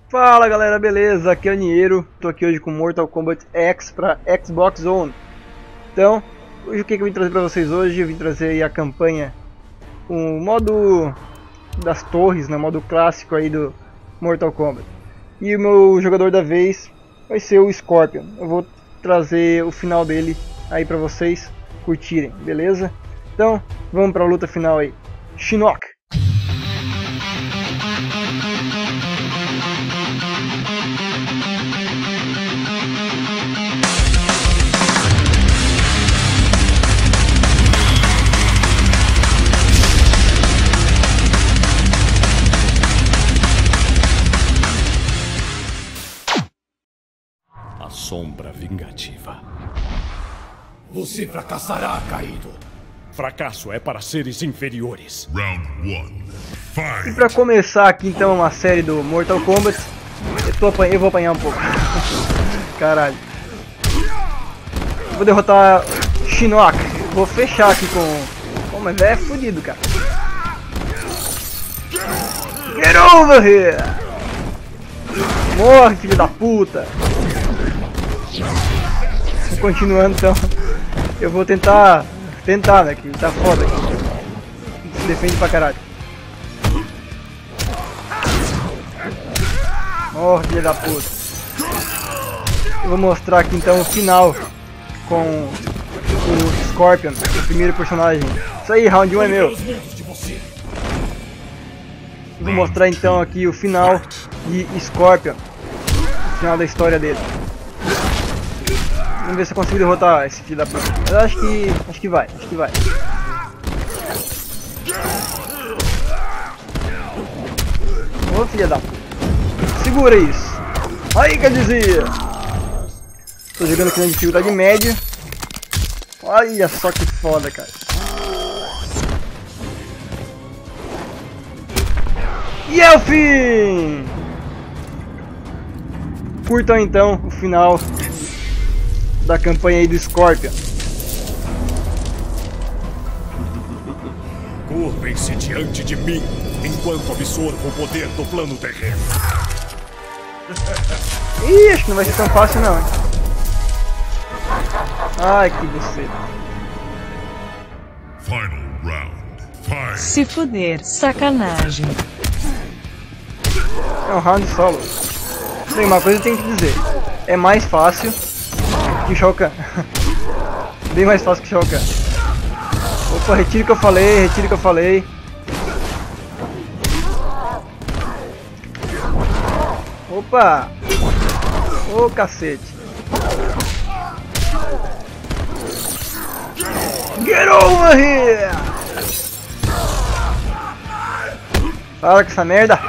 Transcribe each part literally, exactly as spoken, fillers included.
Fala galera, beleza? Aqui é o Niero. Tô aqui hoje com Mortal Kombat X para Xbox One. Então, hoje o que, que eu vim trazer para vocês hoje? Eu vim trazer aí a campanha, o modo das torres, né? O modo clássico aí do Mortal Kombat. E o meu jogador da vez vai ser o Scorpion. Eu vou trazer o final dele aí para vocês curtirem, beleza? Então, vamos para a luta final aí. Shinnok! A sombra vingativa. Você fracassará, Caído. Fracasso é para seres inferiores. Round one. Fight. E pra começar aqui então uma série do Mortal Kombat, eu, tô apanha... eu vou apanhar um pouco. Caralho. Vou derrotar Shinnok. Vou fechar aqui com... Pô, mas é fudido, cara. Get over here! Morre, filho da puta! Continuando então, eu vou tentar, tentar, né, que tá foda aqui. Se defende pra caralho. Morre, filho da puta. Eu vou mostrar aqui então o final com o Scorpion, o primeiro personagem. Isso aí, round um é meu. Vou mostrar então aqui o final de Scorpion, o final da história dele. Vamos ver se eu consigo derrotar esse filho da puta. Eu acho que. Acho que vai, acho que vai. Ô filha da puta. Segura isso. Aí que eu dizia. Tô jogando aqui na dificuldade média. Olha só que foda, cara. E é o fim! Curtam então o final da campanha aí do Scorpion. Curvem-se diante de mim, enquanto absorvo o poder do plano terreno. Ih, acho que não vai ser tão fácil não. Ai, que buceta. Final round. Fight. Se fuder, sacanagem. É um round solo. Bem, uma coisa eu tenho que dizer. É mais fácil que Shao Kahn. Bem mais fácil que Shao Kahn. Opa, retire o que eu falei, retire o que eu falei. Opa! Ô oh, cacete. Get over here! Para com essa merda.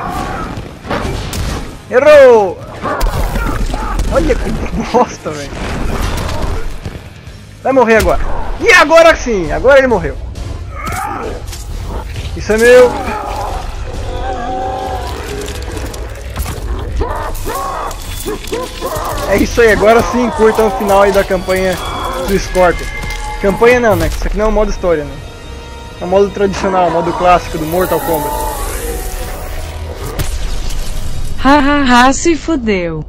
Errou! Olha que bosta, velho. Vai morrer agora. E agora sim, agora ele morreu. Isso é meu. É isso aí, agora sim, curtam o final aí da campanha do Scorpion. Campanha não, né? Isso aqui não é o modo história, né? É o modo tradicional, o modo clássico do Mortal Kombat. Hahaha, se fudeu.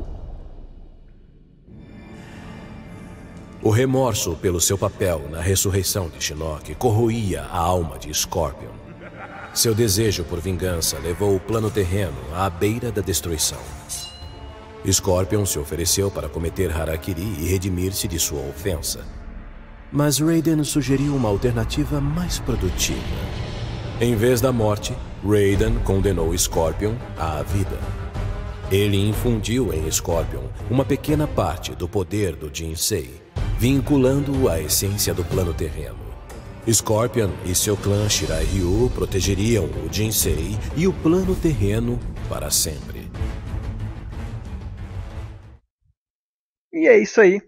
O remorso pelo seu papel na ressurreição de Shinnok corroía a alma de Scorpion. Seu desejo por vingança levou o plano terreno à beira da destruição. Scorpion se ofereceu para cometer Harakiri e redimir-se de sua ofensa. Mas Raiden sugeriu uma alternativa mais produtiva. Em vez da morte, Raiden condenou Scorpion à vida. Ele infundiu em Scorpion uma pequena parte do poder do Jinsei, vinculando-o à essência do plano terreno. Scorpion e seu clã Shirai Ryu protegeriam o Jinsei e o plano terreno para sempre. E é isso aí.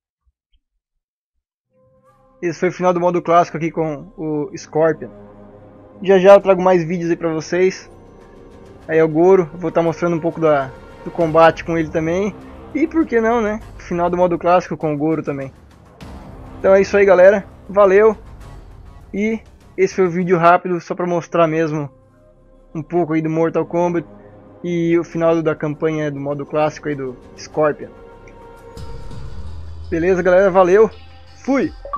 Esse foi o final do modo clássico aqui com o Scorpion. Já já eu trago mais vídeos aí pra vocês. Aí é o Goro, vou estar mostrando um pouco da, do combate com ele também. E por que não, né? Final do modo clássico com o Goro também. Então é isso aí, galera. Valeu. E esse foi o vídeo rápido, só pra mostrar mesmo um pouco aí do Mortal Kombat. E o final da campanha do modo clássico aí do Scorpion. Beleza, galera? Valeu! Fui!